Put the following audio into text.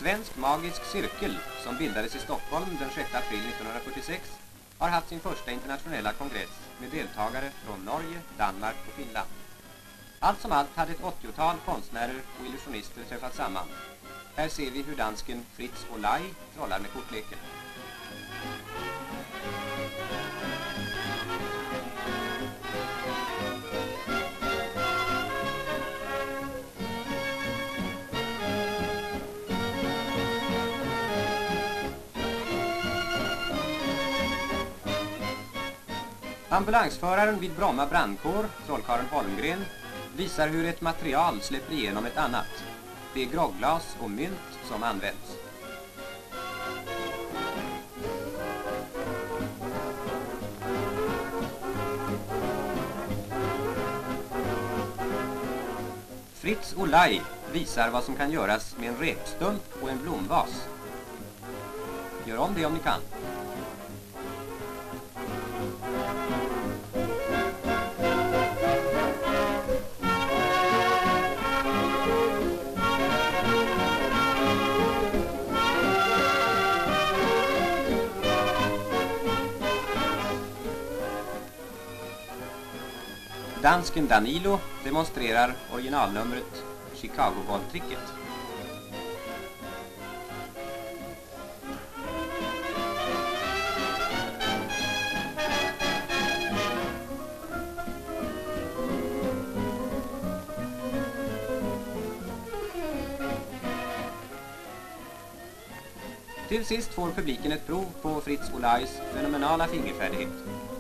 svensk magisk cirkel som bildades i Stockholm den 6 april 1946 har haft sin första internationella kongress med deltagare från Norge, Danmark och Finland. Allt som allt hade ett 80-tal konstnärer och illusionister träffat samman. Här ser vi hur dansken Fritz Olai trollar med kortleken. Ambulansföraren vid Bromma brandkår, trollkarlen Holmgren, visar hur ett material släpper igenom ett annat. Det är grogglas och mynt som används. Fritz Olai visar vad som kan göras med en repstump och en blomvas. Gör om det om ni kan. Dansken Danilo demonstrerar originalnumret Chicago-bolltricket. Till sist får publiken ett prov på Fritz Olais fenomenala fingerfärdighet.